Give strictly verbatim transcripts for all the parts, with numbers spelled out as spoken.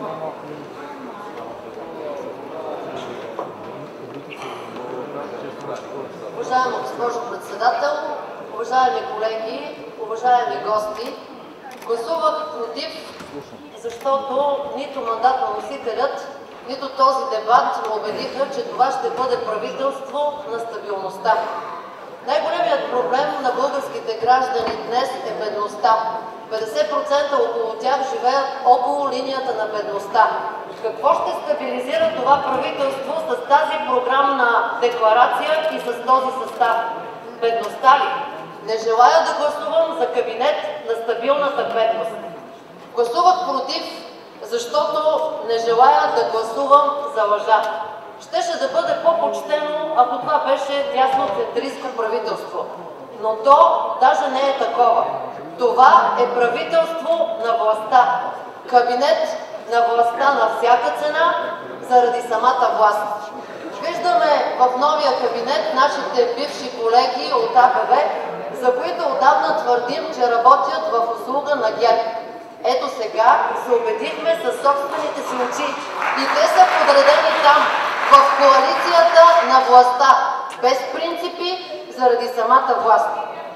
Уважаема госпожо председател, уважаеми колеги, уважаеми гости! Гласувах против, защото нито мандатоносителят, нито този дебат ме убедиха, че това ще бъде правителство на стабилността. Най-големият проблем на българските граждани днес е бедността. петдесет процента около тях живеят около линията на бедността. Какво ще стабилизира това правителство с тази програмна декларация и с този състав? Бедността ли? Не желая да гласувам за кабинет на стабилната бедност. Гласувах против, защото не желая да гласувам за лъжа. Щеше да бъде по-почтено, ако това беше дясноцентристко правителство. Но то даже не е такова. Това е правителство на властта. Кабинет на властта на всяка цена, заради самата власт. Виждаме в новия кабинет нашите бивши колеги от А Б В, за които отдавна твърдим, че работят в услуга на ГЕРБ. Ето сега се убедихме със собствените си очи и те са подредени там, в коалицията на властта, без принципи, заради самата власт.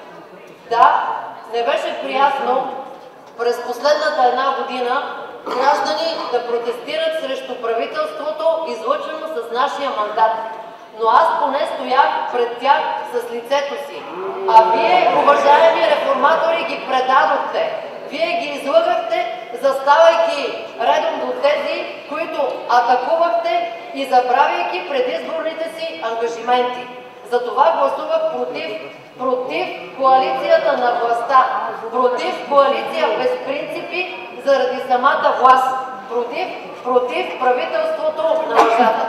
Да, не беше приятно през последната една година граждани да протестират срещу правителството, излъчено с нашия мандат. Но аз поне стоях пред тях с лицето си. А вие, уважаеми реформатори, ги предадохте. Вие ги излъгахте, заставайки редом до тези, които атакувахте и забравяйки предизборните си ангажименти. Затова гласувах против, против коалицията на властта, против коалиция без принципи заради самата власт, против, против правителството на лъжата.